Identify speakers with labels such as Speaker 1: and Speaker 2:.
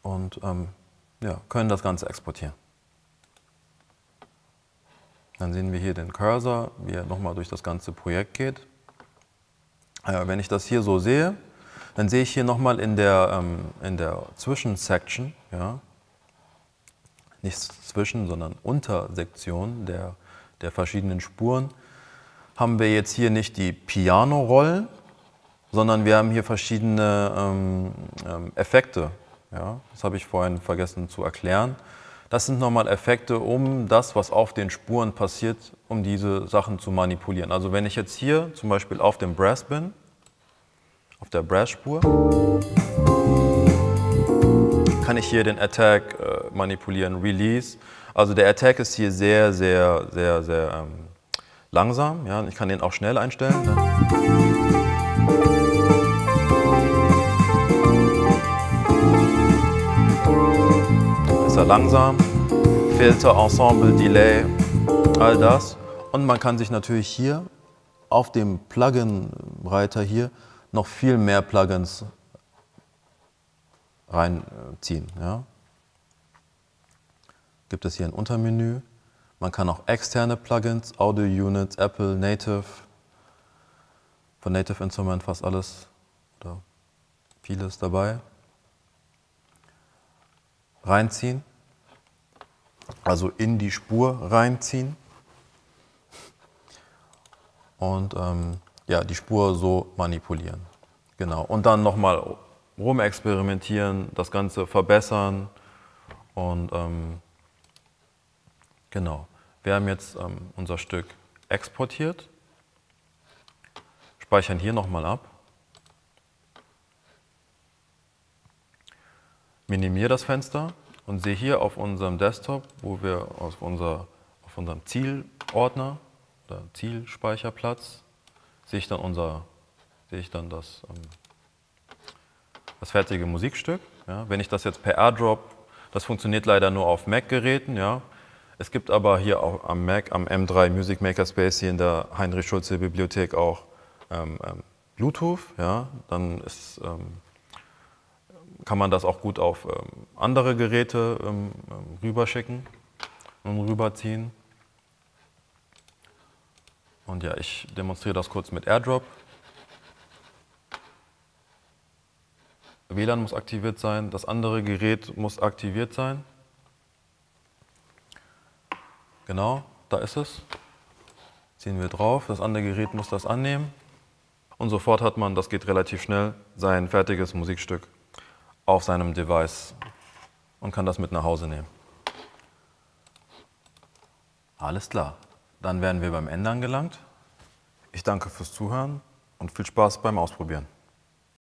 Speaker 1: und ja, können das Ganze exportieren. Dann sehen wir hier den Cursor, wie er nochmal durch das ganze Projekt geht. Wenn ich das hier so sehe, dann sehe ich hier nochmal in der Zwischensection, ja, nicht zwischen, sondern Untersektion der verschiedenen Spuren, haben wir jetzt hier nicht die Piano-Rollen, sondern wir haben hier verschiedene Effekte. Ja, das habe ich vorhin vergessen zu erklären. Das sind nochmal Effekte, um das, was auf den Spuren passiert, um diese Sachen zu manipulieren. Also wenn ich jetzt hier zum Beispiel auf dem Brass bin, auf der Brass-Spur, kann ich hier den Attack manipulieren, Release. Also der Attack ist hier sehr langsam. Ja? Ich kann den auch schnell einstellen. Ist er langsam, Filter, Ensemble, Delay, all das. Und man kann sich natürlich hier auf dem Plugin-Reiter hier noch viel mehr Plugins reinziehen. Ja. Gibt es hier ein Untermenü. Man kann auch externe Plugins, Audio Units, Apple, Native, von Native Instrument fast alles oder vieles dabei, reinziehen, also in die Spur reinziehen und ja, die Spur so manipulieren. Genau. Und dann nochmal rumexperimentieren, das Ganze verbessern und genau. Wir haben jetzt unser Stück exportiert, speichern hier nochmal ab, minimiere das Fenster und sehe hier auf unserem Desktop, wo wir auf unserem Zielordner oder Zielspeicherplatz, sehe ich dann das fertige Musikstück. Ja. Wenn ich das jetzt per AirDrop, das funktioniert leider nur auf Mac-Geräten. Ja. Es gibt aber hier auch am Mac, am M3 Music Makerspace hier in der Heinrich-Schulze-Bibliothek auch Bluetooth. Ja. Dann kann man das auch gut auf andere Geräte rüberschicken und rüberziehen. Und ja, ich demonstriere das kurz mit AirDrop. WLAN muss aktiviert sein, das andere Gerät muss aktiviert sein. Genau, da ist es. Ziehen wir drauf, das andere Gerät muss das annehmen. Und sofort hat man, das geht relativ schnell, sein fertiges Musikstück auf seinem Device und kann das mit nach Hause nehmen. Alles klar, dann wären wir beim Ende angelangt. Ich danke fürs Zuhören und viel Spaß beim Ausprobieren.